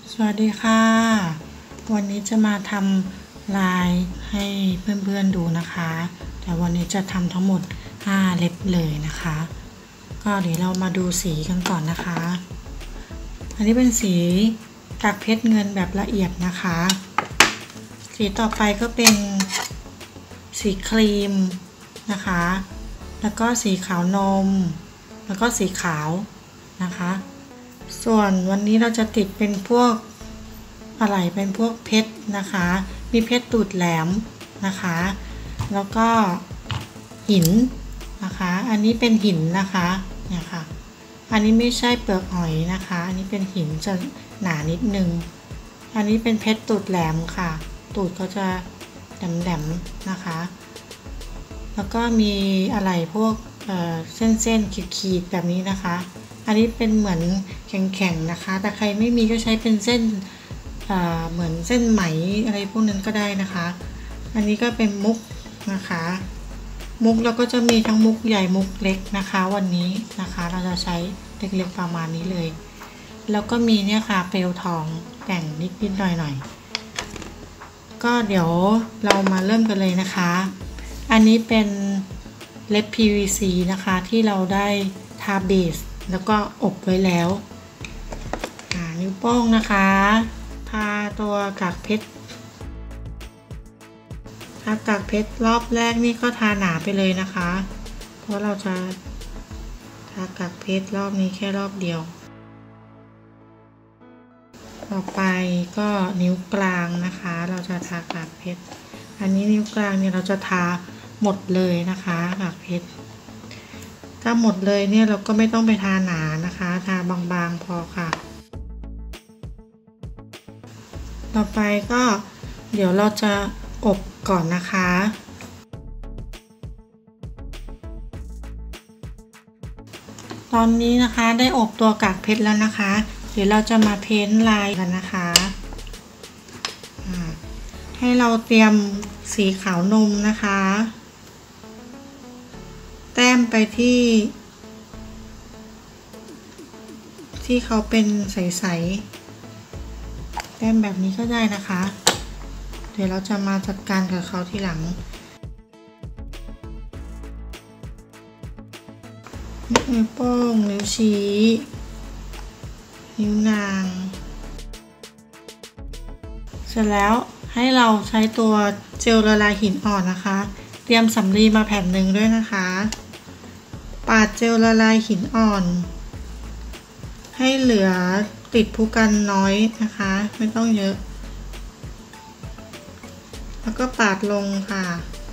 สวัสดีค่ะวันนี้จะมาทำลายให้เพื่อนๆดูนะคะแต่วันนี้จะทำทั้งหมด5เล็บเลยนะคะก็เดี๋ยวเรามาดูสีกันก่อนนะคะอันนี้เป็นสีกากเพชรเงินแบบละเอียดนะคะสีต่อไปก็เป็นสีครีมนะคะแล้วก็สีขาวนมแล้วก็สีขาวนะคะส่วนวันนี้เราจะติดเป็นพวกอะไรเป็นพวกเพชรนะคะมีเพชรตูดแหลมนะคะแล้วก็หินนะคะอันนี้เป็นหินนะคะเนี่ยค่ะอันนี้ไม่ใช่เปลือกหอยนะคะอันนี้เป็นหินจะหนานิดนึงอันนี้เป็นเพชรตูดแหลมค่ะตูดก็จะแหลมๆนะคะแล้วก็มีอะไรพวกเส้นๆขีดๆแบบนี้นะคะอันนี้เป็นเหมือนแข็งๆนะคะแต่ใครไม่มีก็ใช้เป็นเส้นเหมือนเส้นไหมอะไรพวกนั้นก็ได้นะคะอันนี้ก็เป็นมุกนะคะมุกเราก็จะมีทั้งมุกใหญ่มุกเล็กนะคะวันนี้นะคะเราจะใช้เล็กๆประมาณนี้เลยแล้วก็มีเนี่ยค่ะเปลวทองแต่งนิดๆหน่อยๆก็เดี๋ยวเรามาเริ่มกันเลยนะคะอันนี้เป็นเล็บ PVC นะคะที่เราได้ทาเบสแล้วก็อบไว้แล้วนิ้วโป้งนะคะทาตัวกากเพชรรอบแรกนี่ก็ทาหนาไปเลยนะคะเพราะเราจะทากากเพชรรอบนี้แค่รอบเดียวต่อไปก็นิ้วกลางนะคะเราจะทากากเพชรอันนี้นิ้วกลางเนี่ยเราจะทาหมดเลยนะคะกากเพชรถ้าหมดเลยเนี่ยเราก็ไม่ต้องไปทาหนานะคะทาบางๆพอค่ะต่อไปก็เดี๋ยวเราจะอบก่อนนะคะตอนนี้นะคะได้อบตัวกากเพชรแล้วนะคะเดี๋ยวเราจะมาเพ้นท์ลายกันนะคะให้เราเตรียมสีขาวนมนะคะแต้มไปที่เขาเป็นใสๆแต้มแบบนี้ก็ได้นะคะเดี๋ยวเราจะมาจัดการกับเขาทีหลังนิ้วโป้งนิ้วชี้นิ้วนางเสร็จแล้วให้เราใช้ตัวเจลละลายหินอ่อนนะคะเตรียมสำลีมาแผ่นหนึ่งด้วยนะคะปาดเจลละลายหินอ่อนให้เหลือติดผู้กันน้อยนะคะไม่ต้องเยอะแล้วก็ปาดลงค่ะ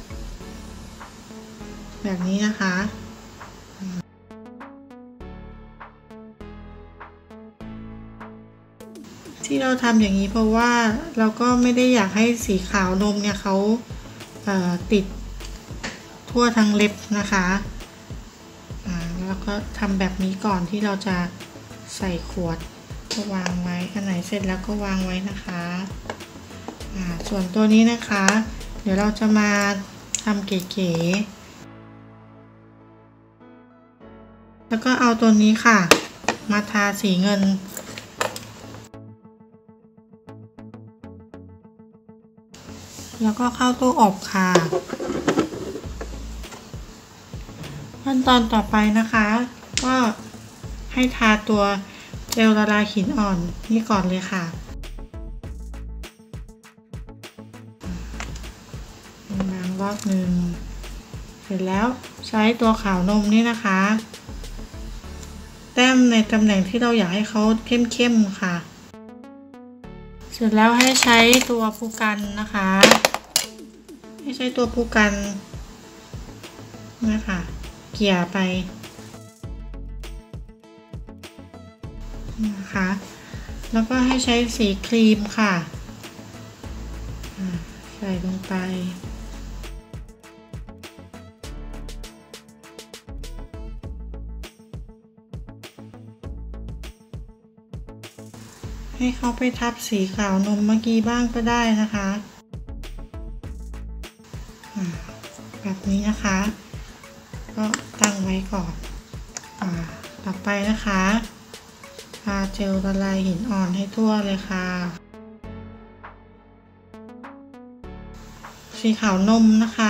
แบบนี้นะคะที่เราทำอย่างนี้เพราะว่าเราก็ไม่ได้อยากให้สีขาวนมเนี่ยเขาติดทั่วทั้งเล็บนะคะแล้วก็ทำแบบนี้ก่อนที่เราจะใส่ขวดก็วางไว้อันไหนเสร็จแล้วก็วางไว้นะคะส่วนตัวนี้นะคะเดี๋ยวเราจะมาทำเก๋ๆแล้วก็เอาตัวนี้ค่ะมาทาสีเงินแล้วก็เข้าตู้อบค่ะขั้นตอนต่อไปนะคะก็ให้ทาตัวเจลละลายหินอ่อนนี่ก่อนเลยค่ะล้างรอบหนึ่งเสร็จแล้วใช้ตัวขาวนมนี่นะคะแต้มในตำแหน่งที่เราอยากให้เขาเข้มๆค่ะเสร็จแล้วให้ใช้ตัวผู้กันนะคะให้ใช้ตัวผู้กันนะคะเกี่ยไปนะคะแล้วก็ให้ใช้สีครีมค่ะใส่ลงไปให้เขาไปทับสีขาวนมเมื่อกี้บ้างก็ได้นะคะแบบนี้นะคะก็ตั้งไว้ก่อนต่อไปนะคะาเจลละลายหินอ่อนให้ทั่วเลยค่ะสีขาวนมนะคะ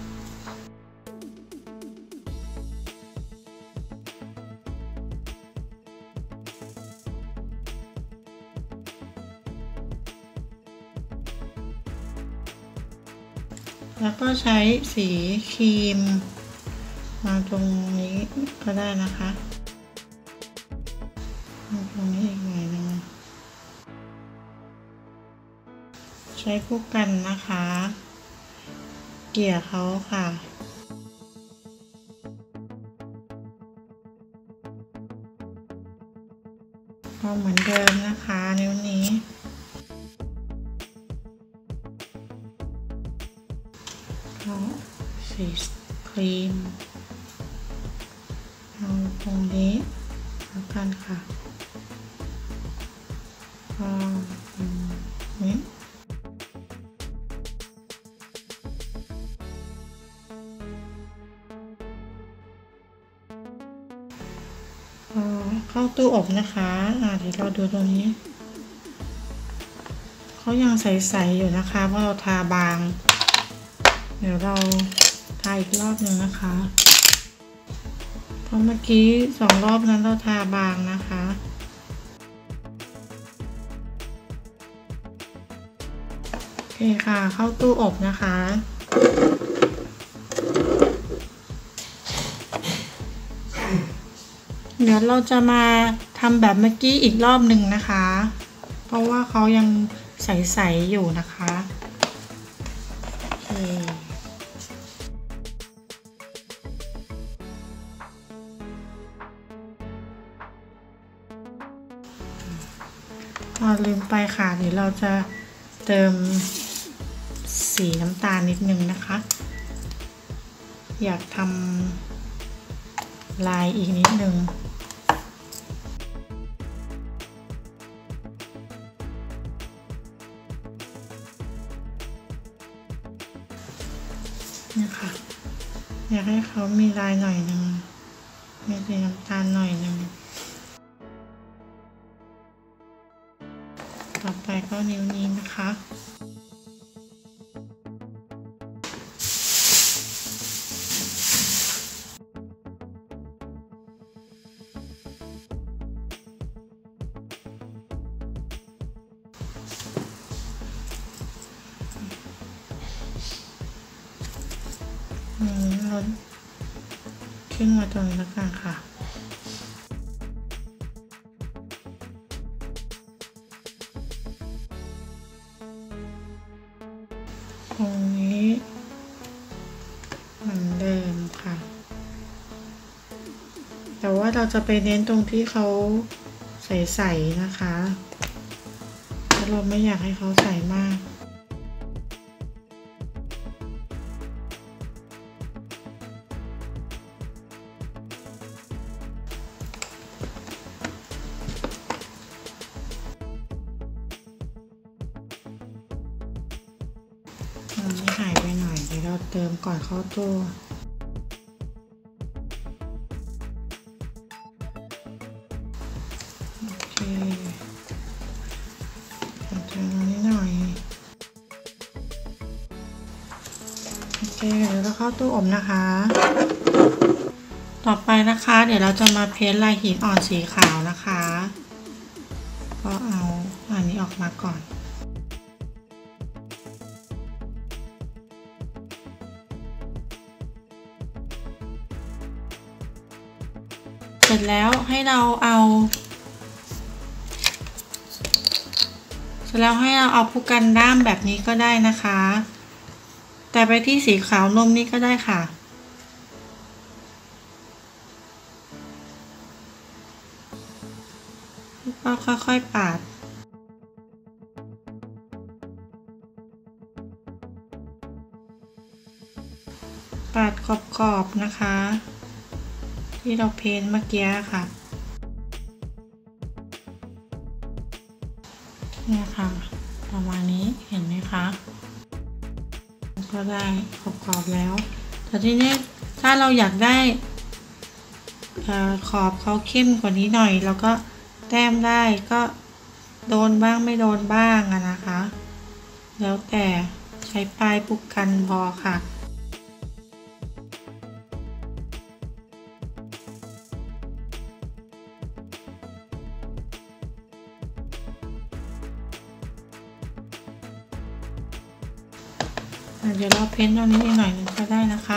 แล้วก็ใช้สีครีมมาตรงนี้ก็ได้นะคะตรงนี้อีกหน่อยนึงใช้คู่กันนะคะเกี่ยเขาค่ะก็เหมือนเดิมนะคะนิ้วนี้ก็สีครีมเอาตรงนี้แล้วกันค่ะก็นี้เข้าตู้อบนะคะเดี๋ยวเราดูตรงนี้เขายังใสๆอยู่นะคะเพราะเราทาบางเดี๋ยวเราทาอีกรอบหนึ่งนะคะเพราะเมื่อกี้2 รอบนั้นเราทาบางนะคะโอเคค่ะเข้าตู้อบนะคะเดี๋ยวเราจะมาทำแบบเมื่อกี้อีกรอบหนึ่งนะคะเพราะว่าเขายังใสๆอยู่นะคะโอเคลืมไปค่ะเดี๋ยวเราจะเติมสีน้ำตาลนิดนึงนะคะอยากทำลายอีกนิดนึงนี่ค่ะอยากให้เขามีลายหน่อยนึงมีสีน้ำตาลหน่อยนึงต่อไปก็นิ้วนี้นะคะเราขึ้นมาตรงนี้แล้วกันค่ะตรงนี้เหมือนเดิมค่ะแต่ว่าเราจะไปเน้นตรงที่เขาใสๆนะคะเพราะเราไม่อยากให้เขาใสมากนี่หายไปหน่อยเดี๋ยวเราเติมก่อนเข้าตู้โอเคเติมนิดหน่อยโอเคเดี๋ยวเราเข้าตู้อบนะคะต่อไปนะคะเดี๋ยวเราจะมาเพ้นท์ลายหินอ่อนสีขาวนะคะก็เอาอันนี้ออกมาก่อนเสร็จแล้วให้เราเอาผู้กันด้ามแบบนี้ก็ได้นะคะแต่ไปที่สีขาวนมนี่ก็ได้ค่ะก็ค่อยๆปาดขอบๆนะคะที่เราเพ้นท์เมื่อกี้ค่ะเนี่ยค่ะประมาณนี้เห็นไหมคะก็ได้ขอบๆแล้วแต่ทีนี้ถ้าเราอยากได้ขอบเขาเข้มกว่านี้หน่อยแล้วก็แต้มได้ก็โดนบ้างไม่โดนบ้างนะคะแล้วแต่ใช้ป้ายป้องกันพอค่ะเดี๋ยวเราเพ้นตรงนี้อีกหน่อยนึงก็ได้นะคะ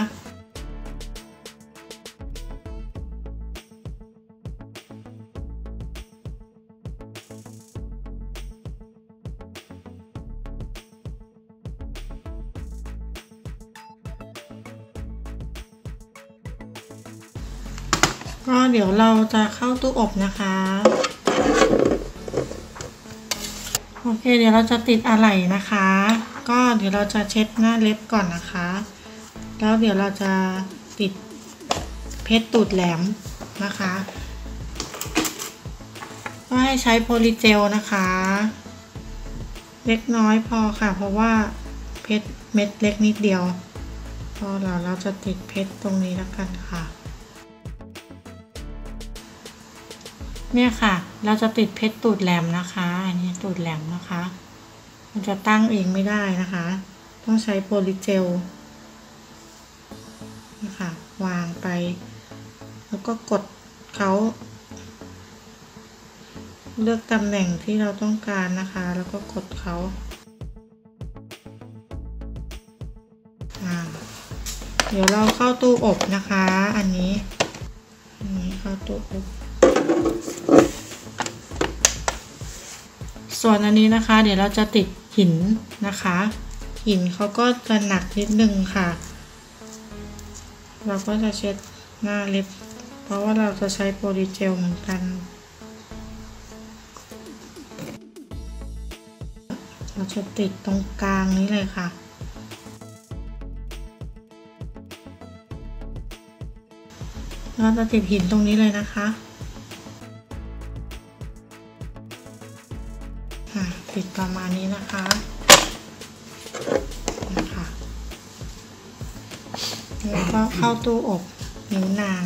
ก็เดี๋ยวเราจะเข้าตู้อบนะคะโอเคเดี๋ยวเราจะติดอะไหล่นะคะก็เดี๋ยวเราจะเช็ดหน้าเล็บก่อนนะคะแล้วเดี๋ยวเราจะติดเพชรตูดแหลมนะคะก็ให้ใช้โพลีเจลนะคะเล็กน้อยพอค่ะเพราะว่าเพชรเม็ดเล็กนิดเดียวพอเราจะติดเพชรตรงนี้แล้วกันค่ะเนี่ยค่ะเราจะติดเพชรตูดแหลมนะคะอันนี้ตูดแหลมนะคะมันจะตั้งเองไม่ได้นะคะต้องใช้โพลีเจลนะคะวางไปแล้วก็กดเขาเลือกตำแหน่งที่เราต้องการนะคะแล้วก็กดเขาเดี๋ยวเราเข้าตู้อบนะคะอันนี้เข้าตู้อบส่วนอันนี้นะคะเดี๋ยวเราจะติดหินนะคะหินเขาก็จะหนักนิดนึงค่ะเราก็จะเช็ดหน้าเล็บเพราะว่าเราจะใช้โพลีเจลเหมือนกันเราจะติดตรงกลางนี้เลยค่ะเราจะติดหินตรงนี้เลยนะคะติดประมาณนี้นะคะแล้วก็เข้าตู้อบนิ้วนาง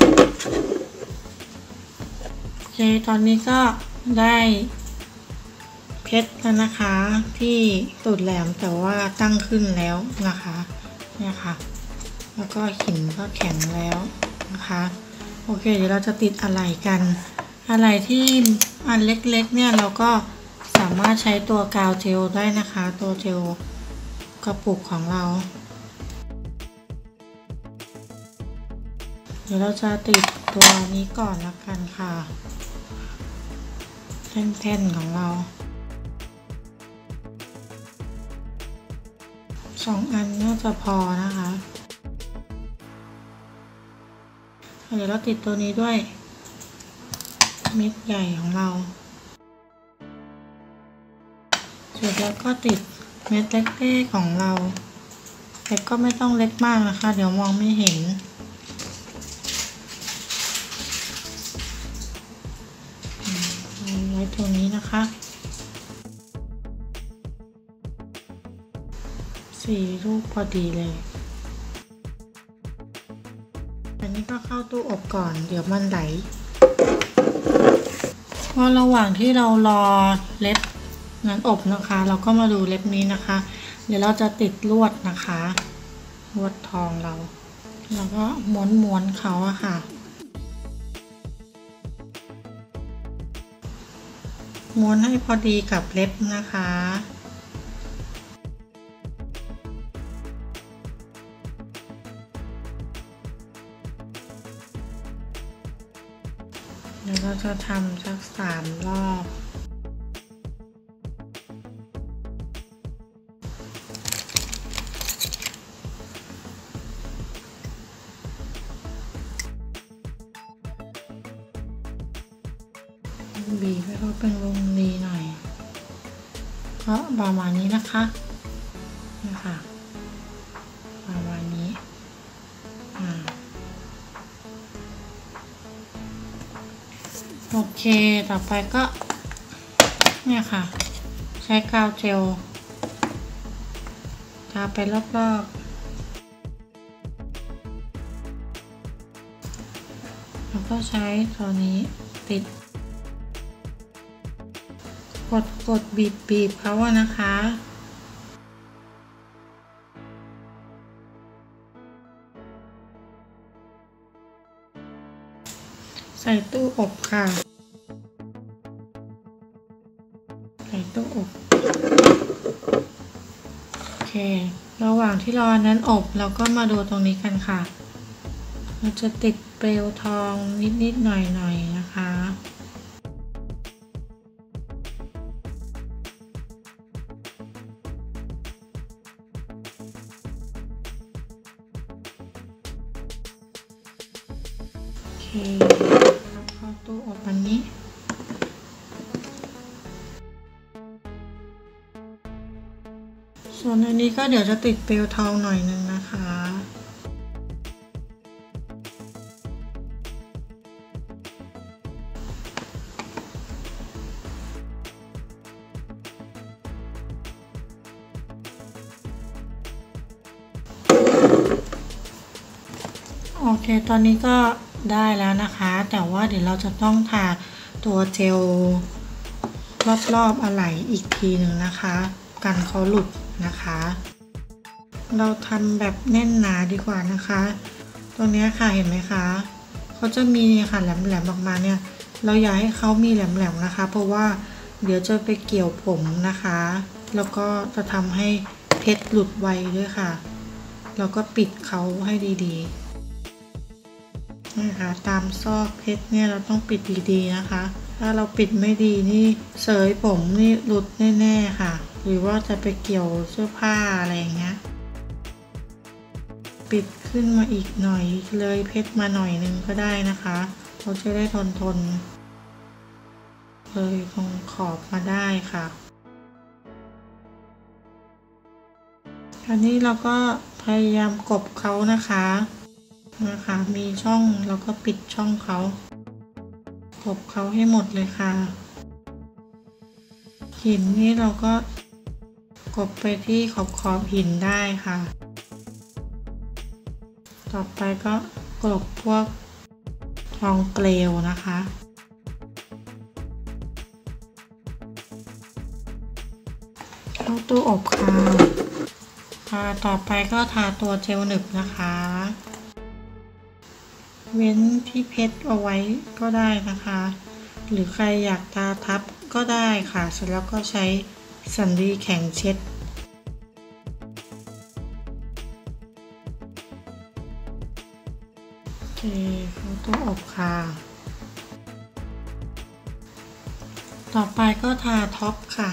โอเคตอนนี้ก็ได้เพชรแล้วนะคะที่ตูดแหลมแต่ว่าตั้งขึ้นแล้วนะคะเนี่ยค่ะแล้วก็หินก็แข็งแล้วนะคะโอเคเดี๋ยวเราจะติดอะไหล่กันอะไหล่ที่อันเล็กๆเนี่ยเราก็สามารถใช้ตัวกาวเจลได้นะคะตัวเจลกระปุกของเราเดี๋ยวเราจะติดตัวนี้ก่อนละกันค่ะแท่นๆของเรา2 อันน่าจะพอนะคะเดี๋ยวเราติดตัวนี้ด้วยเม็ดใหญ่ของเราเสร็จแล้วก็ติดเม็ดเล็กๆของเราแต่ก็ไม่ต้องเล็กมากนะคะเดี๋ยวมองไม่เห็นไว้ตรงนี้นะคะ4 ลูกพอดีเลยอันนี้ก็เข้าตู้อบก่อนเดี๋ยวมันไหลเพราะระหว่างที่เรารอเล็บนั้นอบนะคะเราก็มาดูเล็บนี้นะคะเดี๋ยวเราจะติดลวดนะคะลวดทองเราแล้วก็ม้วนเขาอะค่ะม้วนให้พอดีกับเล็บนะคะเดี๋ยวเราจะทำสัก3 รอบบีบให้เขาเป็นวงรีหน่อยก็ประมาณนี้นะคะประมาณนี้โอเคต่อไปก็เนี่ยค่ะใช้กาวเจลทาไปรอบๆแล้วก็ใช้ตัวนี้ติดกดบีบเขาอะนะคะใส่ตู้อบค่ะใส่ตู้อบโอเคระหว่างที่รอนั้นอบเราก็มาดูตรงนี้กันค่ะมันจะติดเปลวทองนิดๆหน่อยๆนะคะโอเคแล้วเข้าตู้อบอันนี้ส่วนอันนี้ก็เดี๋ยวจะติดเปลวทองหน่อยนึงนะคะโอเคตอนนี้ก็ได้แล้วนะคะแต่ว่าเดี๋ยวเราจะต้องทาตัวเจลรอบๆอะไหล่อีกทีหนึ่งนะคะกันเขาหลุดนะคะเราทำแบบแน่นหนาดีกว่านะคะตรงนี้ค่ะเห็นไหมคะเขาจะมีค่ะแหลมๆออกมาเนี่ยเราอยากให้เขามีแหลมๆนะคะเพราะว่าเดี๋ยวจะไปเกี่ยวผมนะคะแล้วก็จะทำให้เพชรหลุดไวด้วยค่ะแล้วก็ปิดเขาให้ดีๆนะคะตามซอกเพชรเนี่ยเราต้องปิดดีๆนะคะถ้าเราปิดไม่ดีนี่เสยผมนี่หลุดแน่ๆค่ะหรือว่าจะไปเกี่ยวเสื้อผ้าอะไรอย่างเงี้ยปิดขึ้นมาอีกหน่อยเลยเพชรมาหน่อยนึงก็ได้นะคะเราจะได้ทนเลยตรงขอบมาได้ค่ะคราวนี้เราก็พยายามกบเขานะคะมีช่องเราก็ปิดช่องเขากบเขาให้หมดเลยค่ะหินนี้เราก็กบไปที่ขอบหินได้ค่ะต่อไปก็กลบพวกทองเกลวนะคะเข้าตู้อบค่ะต่อไปก็ทาตัวเจลหนึบนะคะเว้นที่เพชรเอาไว้ก็ได้นะคะหรือใครอยากทาทับก็ได้ค่ะเสร็จแล้วก็ใช้สำลีแข็งเช็ดโอเคเข้าตู้อบค่ะต่อไปก็ทาท็อปค่ะ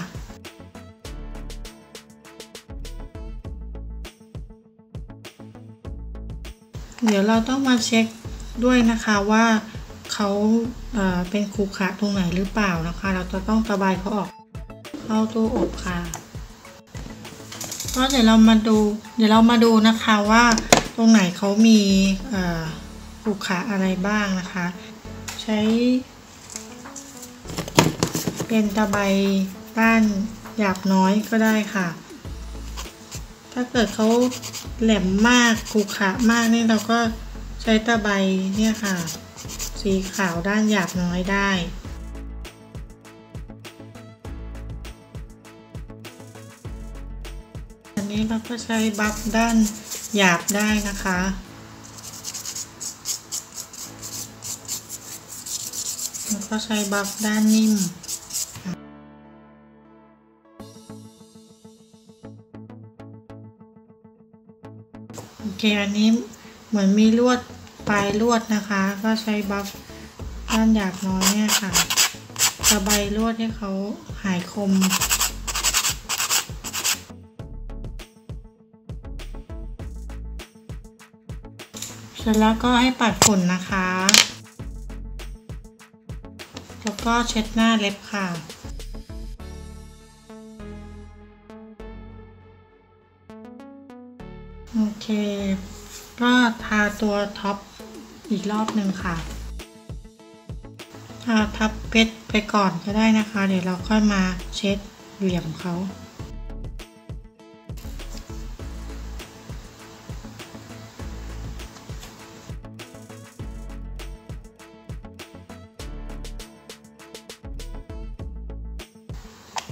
เดี๋ยวเราต้องมาเช็คด้วยนะคะว่าเขาเป็นขรุขระตรงไหนหรือเปล่านะคะเราจะต้องระบายเขาออกเข้าตู้อบค่ะก็เดี๋ยวเรามาดูนะคะว่าตรงไหนเขามีขรุขระอะไรบ้างนะคะใช้เป็นตะไบด้านหยาบน้อยก็ได้ค่ะถ้าเกิดเขาแหลมมากขรุขระมากนี่เราก็ใช้ตะไบเนี่ยค่ะสีขาวด้านหยาบน้อยได้อันนี้เราก็ใช้บัฟด้านหยาบได้นะคะแล้วก็ใช้บัฟด้านนิ่มโอเคอันนี้เหมือนมีลวดปลายลวดนะคะก็ใช้บัฟด้านหยาบน้อยเนี่ยค่ะตะไบลวดให้เขาหายคมเสร็จแล้วก็ให้ปัดฝุ่นนะคะแล้วก็เช็ดหน้าเล็บค่ะโอเคก็ทาตัวท็อปอีกรอบหนึ่งค่ะทาทับเพชรไปก่อนก็ได้นะคะเดี๋ยวเราค่อยมาเช็ดเหลี่ยมเขา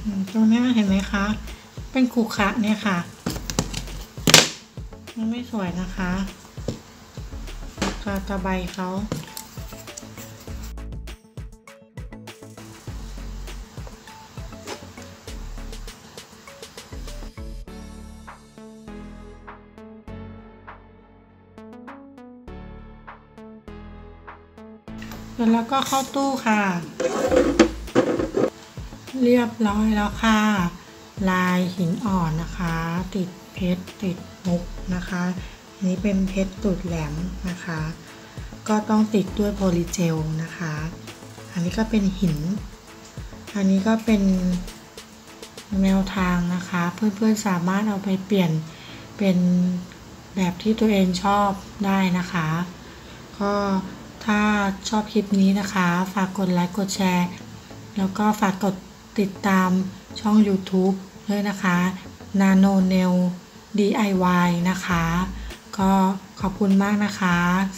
ตรงนี้เห็นไหมคะเป็นขรุขระเนี่ยค่ะมันไม่สวยนะคะตะใบเขาแล้วก็เข้าตู้ค่ะเรียบร้อยแล้วค่ะลายหินอ่อนนะคะติดเพชรติดมุกนะคะอันนี้เป็นเพชรตูดแหลมนะคะก็ต้องติดด้วยโพลีเจลนะคะอันนี้ก็เป็นหินอันนี้ก็เป็นแนวทางนะคะเพื่อนๆสามารถเอาไปเปลี่ยนเป็นแบบที่ตัวเองชอบได้นะคะก็ถ้าชอบคลิปนี้นะคะฝากกดไลค์กดแชร์แล้วก็ฝากกดติดตามช่อง YouTube ด้วยนะคะ Nano Nail DIY นะคะก็ขอบคุณมากนะคะ